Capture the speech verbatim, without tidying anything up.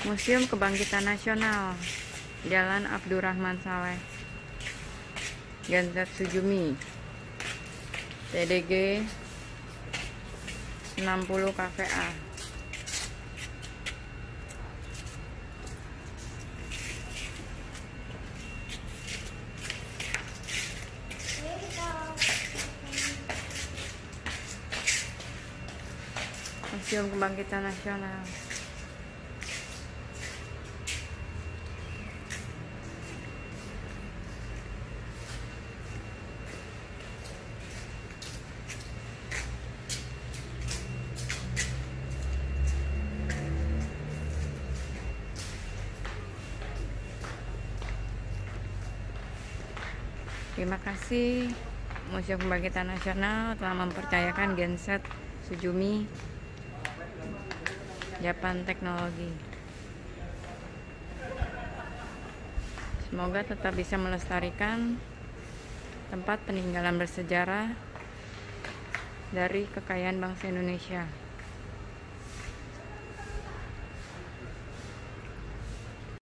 Museum Kebangkitan Nasional, Jalan Abdurrahman Saleh, Genset Sujumi, T D G enam puluh K V A. Museum Kebangkitan Nasional. Terima kasih Museum Kebangkitan Nasional telah mempercayakan Genset Sujumi Japan Teknologi. Semoga tetap bisa melestarikan tempat peninggalan bersejarah dari kekayaan bangsa Indonesia.